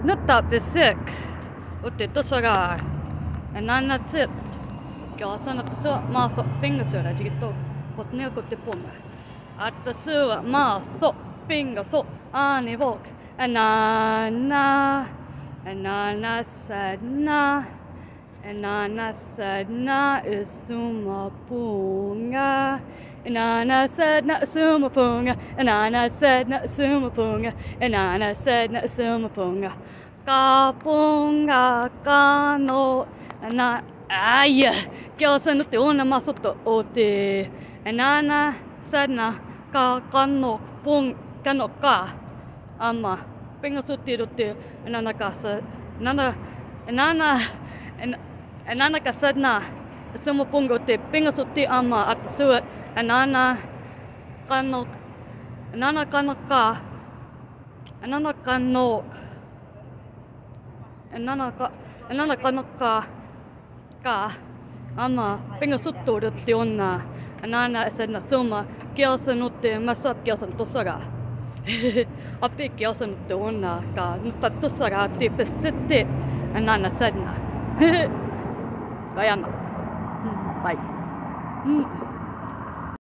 Nutta besik. Utti tuossa Anaana tit. Kau sana tuossa maasok pingasura jito. Pot neukutti punga. Atta sua maasok pingaso ani vok. Anaana. Anaana Sidna. Anaana Sidna isumapunga. Anaana Sidna isumapunga. Anaana Sidna isumapunga. Anaana Sidna isumapunga. Kapunga qanaq. Ai, kau sanutti ona masotto oti. Anaana Sidna qanaq qanaq ama pingasutti rutti Anaana kasa Anaana Sidna isumapunga oti pingasutti ama at suat Anaana qanaq Anaana qanaq Anaana qanaq ama pingasuttu rutti onna Anaana Sidna suma kiasanutti masap kiasan tussara api kiasanutti onna ka nutta tussara ati pesitti Anaana Sidna kayana bye